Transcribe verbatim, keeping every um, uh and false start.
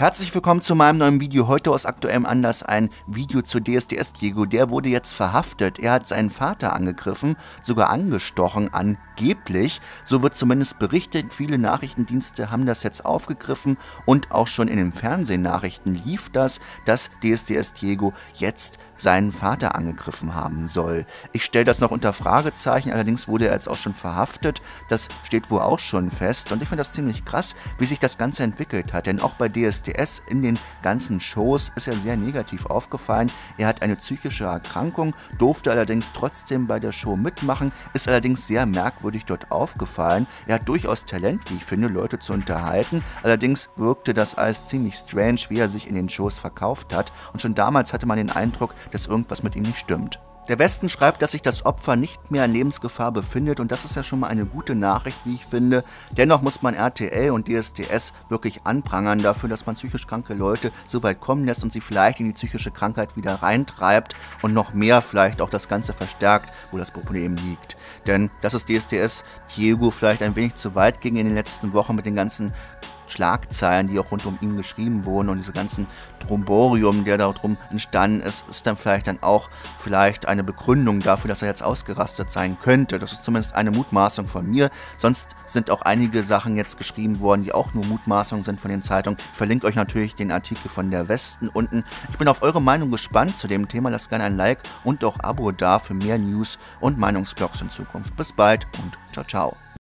Herzlich willkommen zu meinem neuen Video. Heute aus aktuellem Anlass ein Video zu D S D S Diego. Der wurde jetzt verhaftet. Er hat seinen Vater angegriffen, sogar angestochen, angeblich. So wird zumindest berichtet. Viele Nachrichtendienste haben das jetzt aufgegriffen und auch schon in den Fernsehnachrichten lief das, dass D S D S Diego jetzt seinen Vater angegriffen haben soll. Ich stelle das noch unter Fragezeichen, allerdings wurde er jetzt auch schon verhaftet. Das steht wohl auch schon fest und ich finde das ziemlich krass, wie sich das Ganze entwickelt hat, denn auch bei D S D S in den ganzen Shows ist er sehr negativ aufgefallen. Er hat eine psychische Erkrankung, durfte allerdings trotzdem bei der Show mitmachen, ist allerdings sehr merkwürdig dort aufgefallen. Er hat durchaus Talent, wie ich finde, Leute zu unterhalten, allerdings wirkte das alles ziemlich strange, wie er sich in den Shows verkauft hat und schon damals hatte man den Eindruck, dass irgendwas mit ihm nicht stimmt. Der Westen schreibt, dass sich das Opfer nicht mehr in Lebensgefahr befindet und das ist ja schon mal eine gute Nachricht, wie ich finde. Dennoch muss man R T L und D S D S wirklich anprangern dafür, dass man psychisch kranke Leute so weit kommen lässt und sie vielleicht in die psychische Krankheit wieder reintreibt und noch mehr vielleicht auch das Ganze verstärkt, wo das Problem liegt. Denn dass es D S D S Diego vielleicht ein wenig zu weit ging in den letzten Wochen mit den ganzen Schlagzeilen, die auch rund um ihn geschrieben wurden und diese ganzen Tromborium, der darum entstanden ist, ist dann vielleicht dann auch vielleicht eine Begründung dafür, dass er jetzt ausgerastet sein könnte. Das ist zumindest eine Mutmaßung von mir. Sonst sind auch einige Sachen jetzt geschrieben worden, die auch nur Mutmaßungen sind von den Zeitungen. Ich verlinke euch natürlich den Artikel von der Westen unten. Ich bin auf eure Meinung gespannt zu dem Thema. Lasst gerne ein Like und auch Abo da für mehr News und Meinungsblogs in Zukunft. Bis bald und ciao, ciao.